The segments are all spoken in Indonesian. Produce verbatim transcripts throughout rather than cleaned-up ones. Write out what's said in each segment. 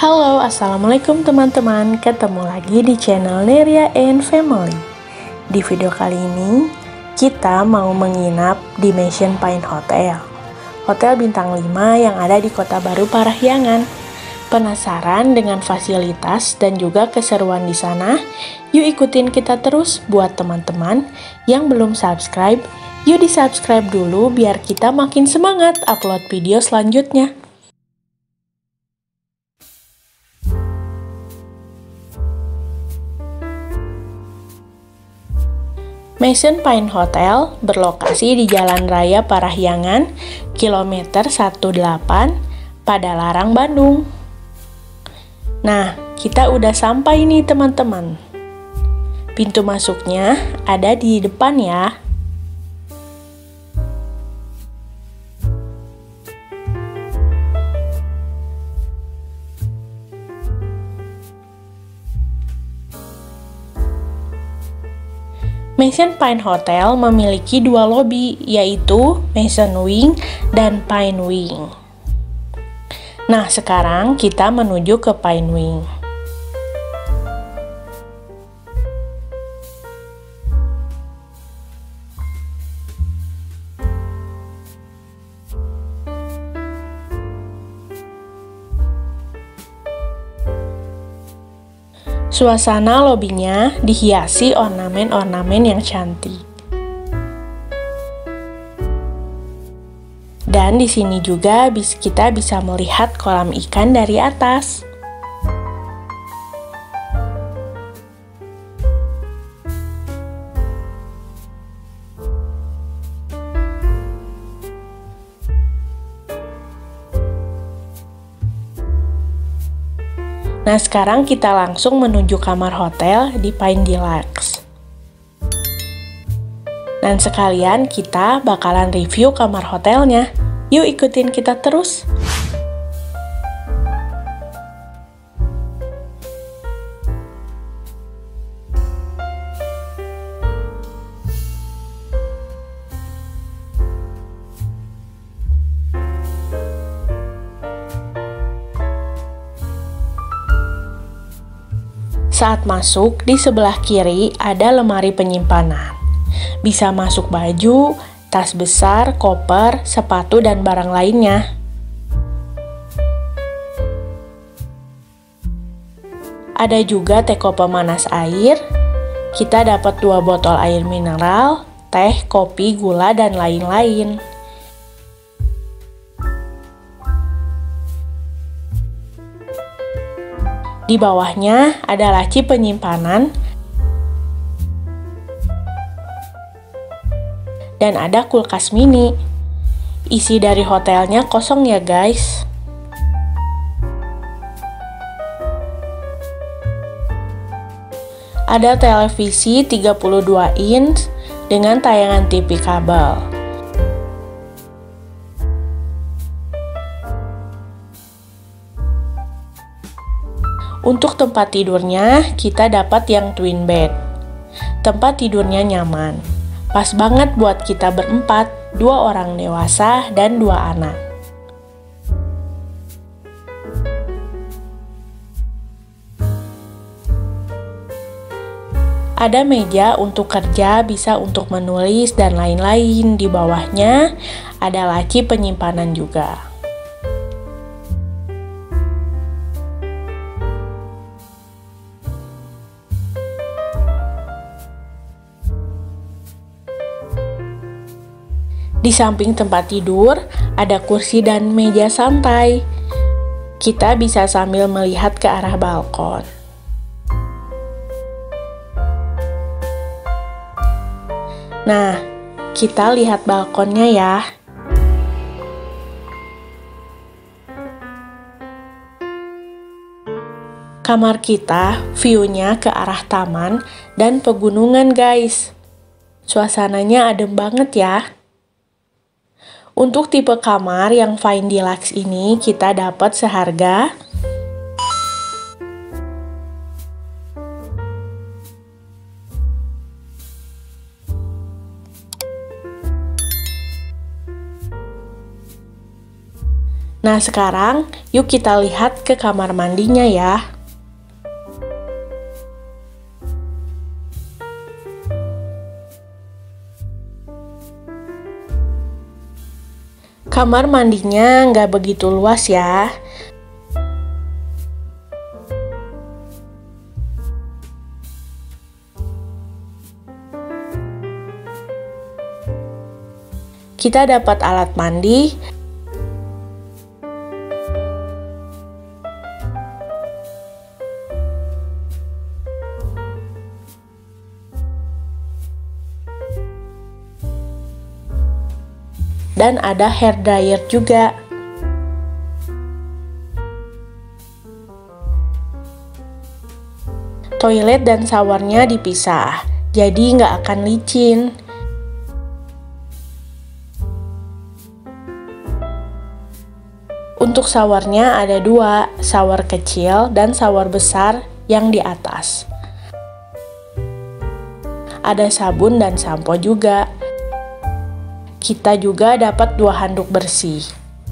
Halo, assalamualaikum teman-teman. Ketemu lagi di channel Neria and Family. Di video kali ini, kita mau menginap di Mansion Pine Hotel, hotel bintang lima yang ada di Kota Baru Parahyangan. Penasaran dengan fasilitas dan juga keseruan di sana? Yuk ikutin kita terus. Buat teman-teman yang belum subscribe, yuk di subscribe dulu biar kita makin semangat upload video selanjutnya. Mansion Pine Hotel berlokasi di Jalan Raya Parahyangan, kilometer delapan belas, Padalarang, Bandung. Nah, kita udah sampai nih teman-teman. Pintu masuknya ada di depan ya. Mansion Pine Hotel memiliki dua lobi, yaitu Mansion Wing dan Pine Wing. Nah, sekarang kita menuju ke Pine Wing. Suasana lobinya dihiasi ornamen-ornamen yang cantik. Dan di sini juga kita bisa melihat kolam ikan dari atas. Nah, sekarang kita langsung menuju kamar hotel di Pine Deluxe. Dan sekalian kita bakalan review kamar hotelnya. Yuk ikutin kita terus. Saat masuk, di sebelah kiri ada lemari penyimpanan. Bisa masuk baju, tas besar, koper, sepatu, dan barang lainnya. Ada juga teko pemanas air. Kita dapat dua botol air mineral, teh, kopi, gula, dan lain-lain. Di bawahnya ada laci penyimpanan dan ada kulkas mini. Isi dari hotelnya kosong ya guys. Ada televisi tiga puluh dua inch dengan tayangan T V kabel. Untuk tempat tidurnya, kita dapat yang twin bed. Tempat tidurnya nyaman. Pas banget buat kita berempat, dua orang dewasa dan dua anak. Ada meja untuk kerja, bisa untuk menulis dan lain-lain. Di bawahnya ada laci penyimpanan juga. Di samping tempat tidur, ada kursi dan meja santai. Kita bisa sambil melihat ke arah balkon. Nah, kita lihat balkonnya ya. Kamar kita view-nya ke arah taman dan pegunungan guys. Suasananya adem banget ya. Untuk tipe kamar yang Pine Deluxe ini kita dapat seharga Nah, sekarang yuk kita lihat ke kamar mandinya ya. Kamar mandinya nggak begitu luas ya. Kita dapat alat mandi, dan ada hair dryer juga. Toilet dan showernya dipisah, jadi nggak akan licin. Untuk showernya ada dua, shower kecil dan shower besar yang di atas. Ada sabun dan sampo juga. Kita juga dapat dua handuk bersih.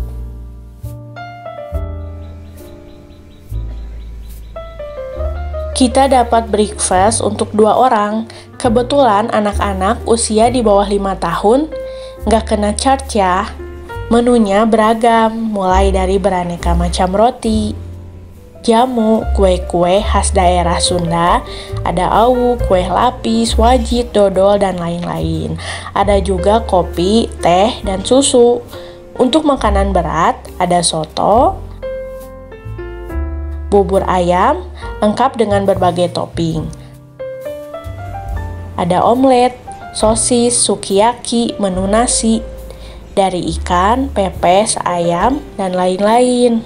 Kita dapat breakfast untuk dua orang. Kebetulan anak-anak usia di bawah lima tahun nggak kena charge ya. Menunya beragam, mulai dari beraneka macam roti, jamu, kue-kue khas daerah Sunda, ada awu, kue lapis, wajit, dodol, dan lain-lain. Ada juga kopi, teh, dan susu. Untuk makanan berat, ada soto, bubur ayam, lengkap dengan berbagai topping. Ada omelet, sosis, sukiyaki, menu nasi, dari ikan, pepes, ayam, dan lain-lain.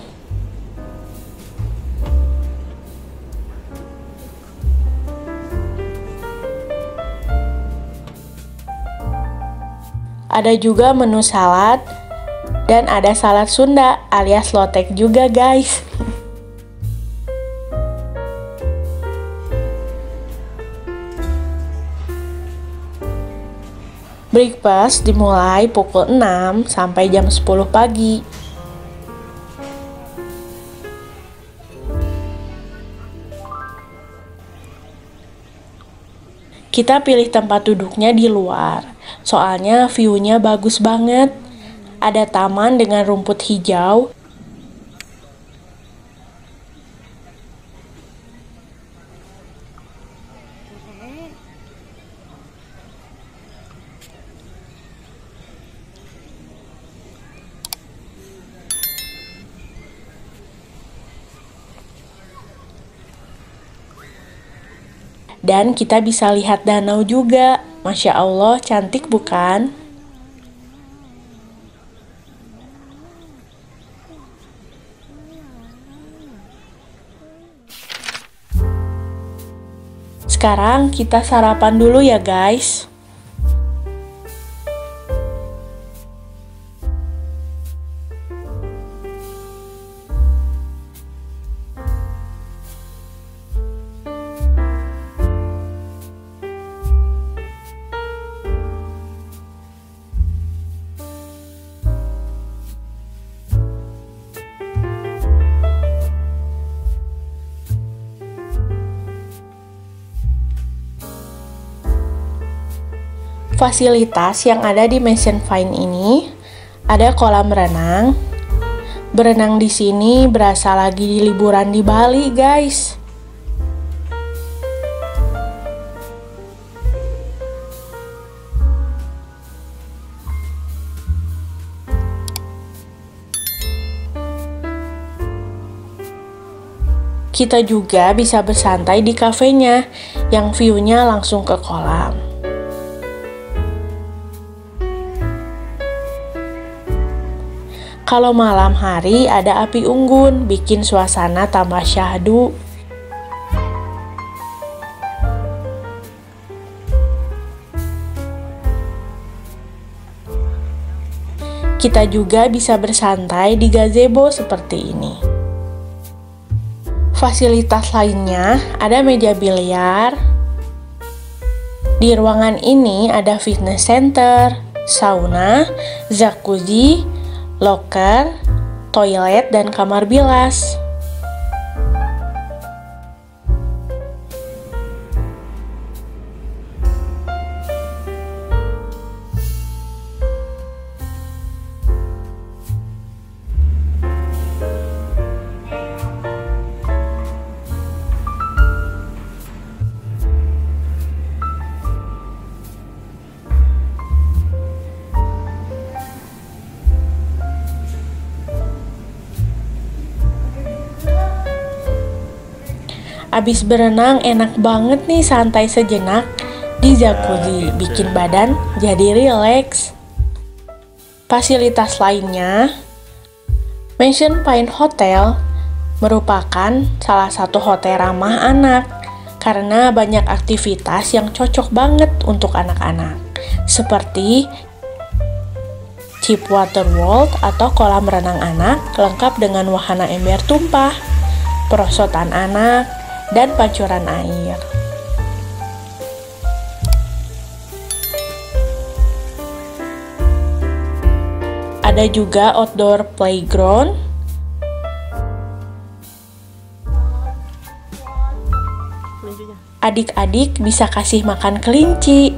Ada juga menu salad, dan ada salad Sunda alias lotek juga guys. Breakfast dimulai pukul enam sampai jam sepuluh pagi. Kita pilih tempat duduknya di luar, soalnya view-nya bagus banget. Ada taman dengan rumput hijau. Dan kita bisa lihat danau juga. Masya Allah, cantik bukan? Sekarang kita sarapan dulu ya guys. Fasilitas yang ada di Mansion Fine ini ada kolam renang. Berenang di sini berasa lagi di liburan di Bali, guys. Kita juga bisa bersantai di kafenya yang view-nya langsung ke kolam. Kalau malam hari ada api unggun, bikin suasana tambah syahdu. Kita juga bisa bersantai di gazebo seperti ini. Fasilitas lainnya ada meja biliar. Di ruangan ini ada fitness center, sauna, jacuzzi, locker, toilet, dan kamar bilas. Abis berenang enak banget nih santai sejenak di jacuzzi, bikin badan jadi rileks. Fasilitas lainnya, Mansion Pine Hotel merupakan salah satu hotel ramah anak karena banyak aktivitas yang cocok banget untuk anak-anak, seperti Chip Water World atau kolam renang anak lengkap dengan wahana ember tumpah, perosotan anak, dan pancuran air. Ada juga outdoor playground, adik-adik bisa kasih makan kelinci.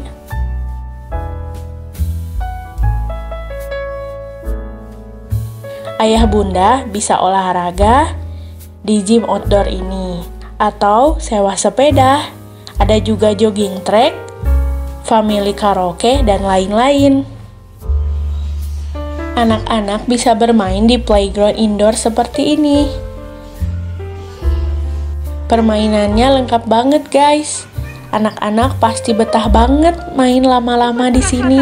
Ayah bunda bisa olahraga di gym outdoor ini, atau sewa sepeda. Ada juga jogging track, family karaoke, dan lain-lain. Anak-anak bisa bermain di playground indoor seperti ini. Permainannya lengkap banget, guys. Anak-anak pasti betah banget main lama-lama di sini.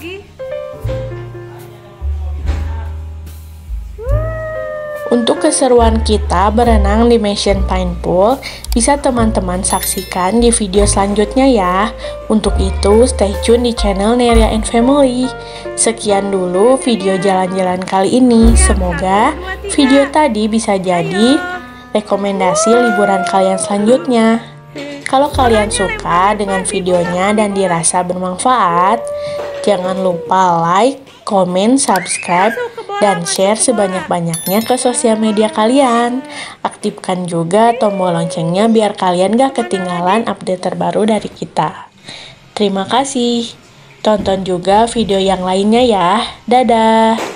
Untuk keseruan kita berenang di Mansion Pine Pool, bisa teman-teman saksikan di video selanjutnya ya. Untuk itu, stay tune di channel Neria and Family. Sekian dulu video jalan-jalan kali ini. Semoga video tadi bisa jadi rekomendasi liburan kalian selanjutnya. Kalau kalian suka dengan videonya dan dirasa bermanfaat, jangan lupa like, komen, subscribe, dan share sebanyak-banyaknya ke sosial media kalian. Aktifkan juga tombol loncengnya biar kalian gak ketinggalan update terbaru dari kita. Terima kasih. Tonton juga video yang lainnya ya. Dadah.